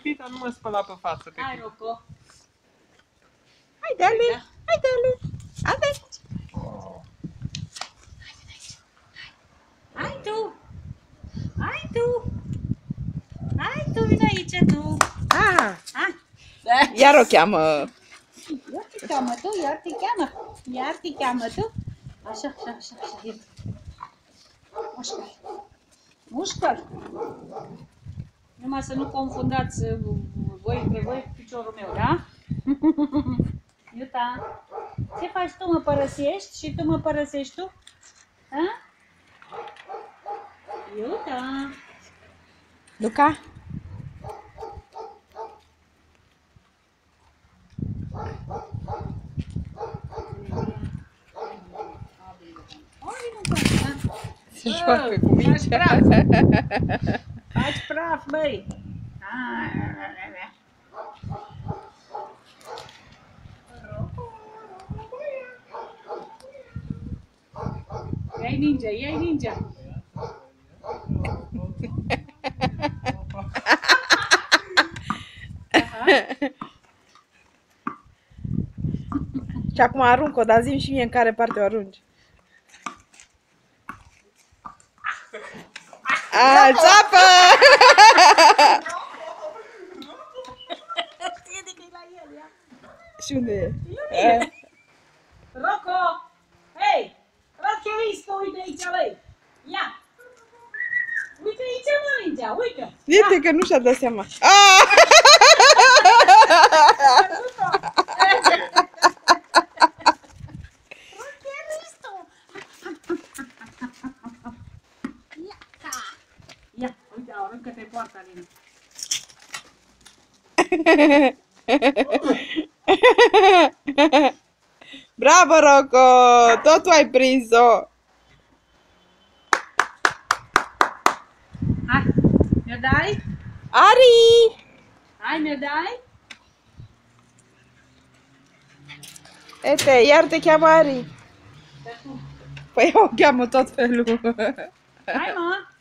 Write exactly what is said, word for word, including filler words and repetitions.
Pepita nu mă spăla pe față. Pepita. Hai, Rocco. Hai, Dali! Hai, Dali! Hai! Hai tu! Hai tu! Hai tu, vino aici tu! Ah! Hai! Iar o cheamă! Iar te cheamă tu, iar te cheamă! Iar te cheamă tu! Așa, așa, așa, așa, iar. Mușcă-l! Mușcă-l! Numai să nu confundați voi între voi cu piciorul meu, da? Jutta, ce faci tu? Mă părăsești și tu mă părăsești tu? Ha? Jutta! Luca? Se joacă cu mingea. Faci praf, băi! Ia-i ninja, ia-i ninja! Și acum arunc-o, dar zi-mi și mie în care parte o arunci. A, țapă! Știe de că e la el, ia! Și unde e? Rocco! Hei! Roccherisco, uite aici, băi! Ia! Uite aici, mă, mingea, uite! Uite că nu și-a dat seama. Ah! Ia, uite, aruncă-te poarta, Lina. Bravo, Rocco! Tot tu ai prins-o! Hai, mi-o dai? Ari! Hai, mi-o dai? Uite, iar te cheamă Ari. Păi eu o cheamă tot felul. Hai, mă!